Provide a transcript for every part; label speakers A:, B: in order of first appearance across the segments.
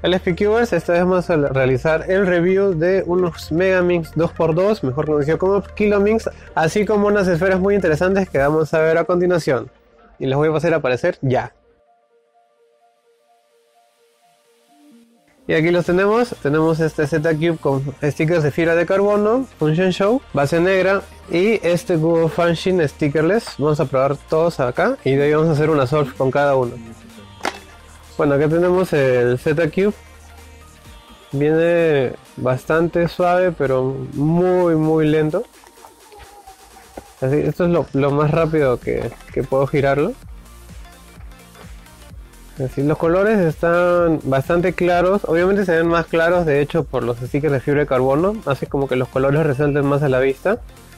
A: LFP Cubers, esta vez vamos a realizar el review de unos Megaminx 2x2, mejor conocido como Kilominx, así como unas esferas muy interesantes que vamos a ver a continuación. Y les voy a pasar a aparecer ya. Y aquí los tenemos este Z-Cube con stickers de fibra de carbono, Function Show, base negra y este cubo Fanshin stickerless. Vamos a probar todos acá y de ahí vamos a hacer una solve con cada uno. Bueno, acá tenemos el Z-Cube. Viene bastante suave, pero muy lento. Así, esto es lo más rápido que puedo girarlo. Así, los colores están bastante claros. Obviamente se ven más claros, de hecho, por los stickers de fibra de carbono. Así como que los colores resalten más a la vista.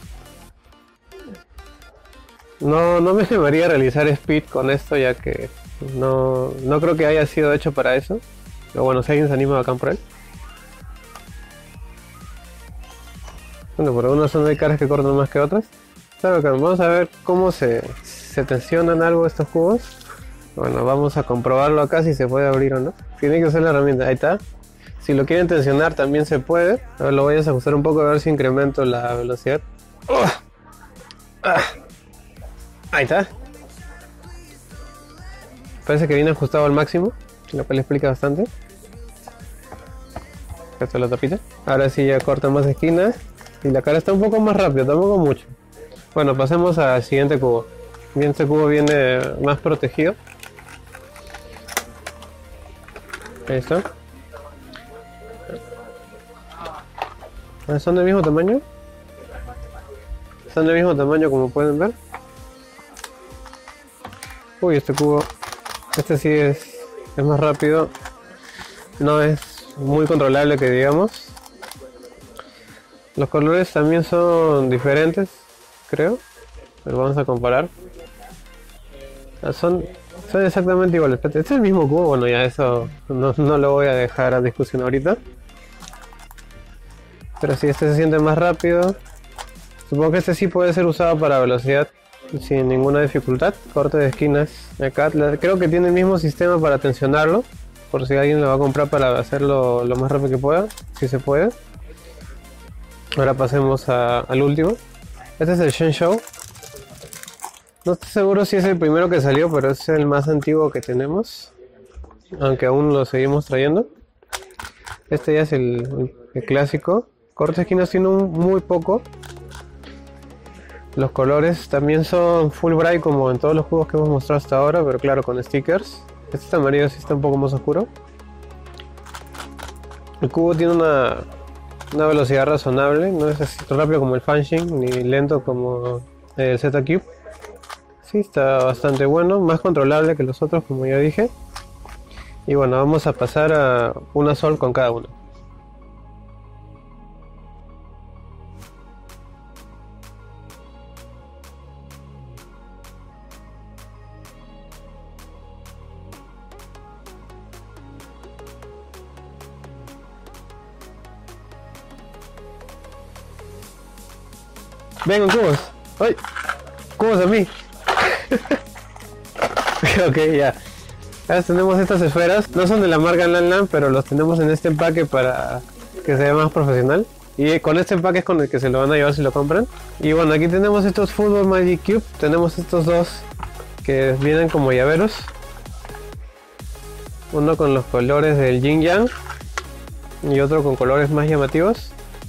A: No me animaría a realizar speed con esto, ya que no creo que haya sido hecho para eso. Pero bueno, si alguien se anima, bacán por él. Bueno, por algunas zonas hay caras que cortan más que otras. Está bacán. Vamos a ver cómo se tensionan algo estos cubos. Bueno, vamos a comprobarlo acá si se puede abrir o no. Tiene que usar la herramienta, ahí está. Si lo quieren tensionar también se puede. A ver, lo voy a ajustar un poco a ver si incremento la velocidad. Ahí está. Parece que viene ajustado al máximo, lo cual explica bastante. Esta es la tapita. Ahora sí ya corta más esquinas. Y la cara está un poco más rápido, tampoco mucho. Bueno, pasemos al siguiente cubo. Bien, este cubo viene más protegido. Ahí está. ¿Son del mismo tamaño? Son del mismo tamaño, como pueden ver. Uy, este cubo, este sí es más rápido. No es muy controlable, que digamos. Los colores también son diferentes, creo. Pero vamos a comparar. Son exactamente iguales. Este es el mismo cubo. Bueno, ya eso no lo voy a dejar a discusión ahorita. Pero si este se siente más rápido. Supongo que este sí puede ser usado para velocidad sin ninguna dificultad. Corte de esquinas. Acá creo que tiene el mismo sistema para tensionarlo. Por si alguien lo va a comprar para hacerlo lo más rápido que pueda. Si se puede. Ahora pasemos al último. Este es el Shenshow. No estoy seguro si es el primero que salió, pero es el más antiguo que tenemos. Aunque aún lo seguimos trayendo. Este ya es el clásico. Corte de esquinas tiene muy poco. Los colores también son full bright como en todos los cubos que hemos mostrado hasta ahora, pero claro, con stickers. Este amarillo sí está un poco más oscuro. El cubo tiene una velocidad razonable, no es así rápido como el Fanshin ni lento como el Z-Cube. Sí, está bastante bueno, más controlable que los otros, como ya dije. Y bueno, vamos a pasar a una sol con cada uno. Vengan cubos. ¡Ay! Cubos a mí. Ok, ya. Ahora tenemos estas esferas. No son de la marca Lanlan, pero los tenemos en este empaque para que se vea más profesional. Y con este empaque es con el que se lo van a llevar si lo compran. Y bueno, aquí tenemos estos Football Magic Cube. Tenemos estos dos que vienen como llaveros. Uno con los colores del Yin Yang y otro con colores más llamativos.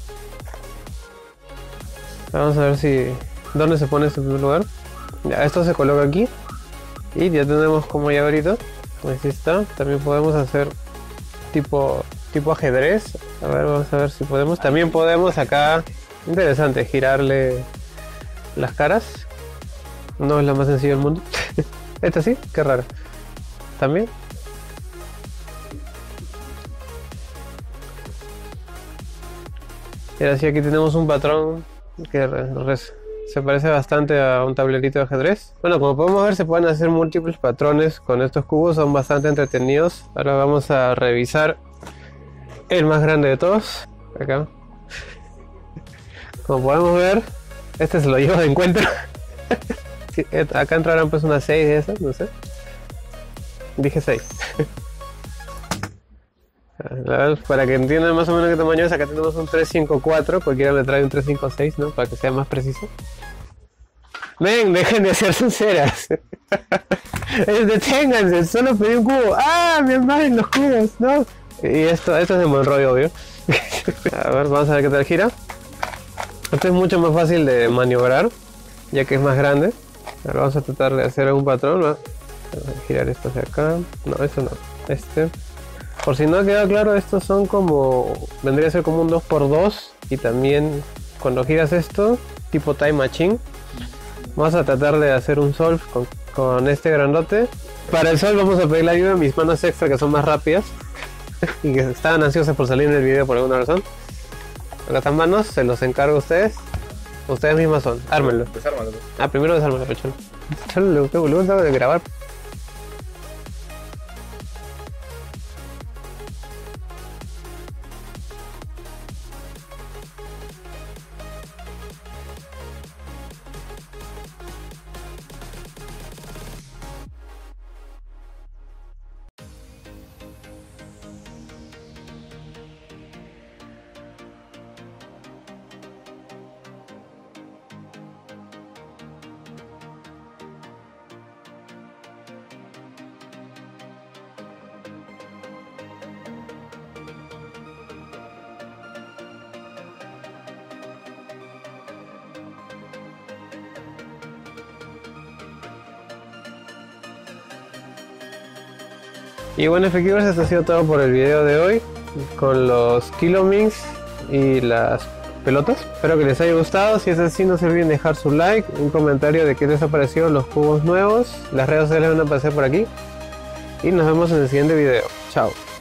A: Vamos a ver si dónde se pone este primer lugar. Ya, esto se coloca aquí y ya tenemos como llaverito. Así está. También podemos hacer tipo ajedrez. A ver, vamos a ver si podemos. También podemos acá, interesante, girarle las caras. No es la más sencilla del mundo. Esta sí, qué raro. También. Y ahora sí, aquí tenemos un patrón que se parece bastante a un tablerito de ajedrez. Bueno, como podemos ver, se pueden hacer múltiples patrones con estos cubos, son bastante entretenidos. Ahora vamos a revisar el más grande de todos. Acá. Como podemos ver, este se lo lleva de encuentro. Sí, acá entrarán pues unas 6 de esas, no sé. Dije 6. Para que entiendan más o menos qué tamaño es, acá tenemos un 354, cualquiera le trae un 356, ¿no? Para que sea más preciso. Ven, dejen de ser sinceras. Deténganse, solo pedí un cubo. ¡Ah, mi madre, los cubos! ¿No? Y esto es de Monroy, obvio. A ver, vamos a ver qué tal gira. Esto es mucho más fácil de maniobrar, ya que es más grande. Ahora vamos a tratar de hacer algún patrón, ¿no? Vamos a girar esto hacia acá. No, esto no. Por si no ha quedado claro, estos son como... vendría a ser como un 2x2. Y también cuando giras esto, tipo Time Machine, vamos a tratar de hacer un solve con este grandote. Para el solve vamos a pedir la ayuda de mis manos extra, que son más rápidas y que estaban ansiosas por salir en el video por alguna razón. Acá están manos, se los encargo a ustedes. Ustedes mismas son, ármenlo.
B: Desármalo.
A: Ah, primero desármalo, pechón. Chalo, qué boludo, acabo de grabar. Y bueno, efectivos, esto ha sido todo por el video de hoy con los Kilomins y las pelotas. Espero que les haya gustado. Si es así, no se olviden dejar su like, un comentario de qué les ha parecido los cubos nuevos. Las redes sociales van a aparecer por aquí y nos vemos en el siguiente video. Chao.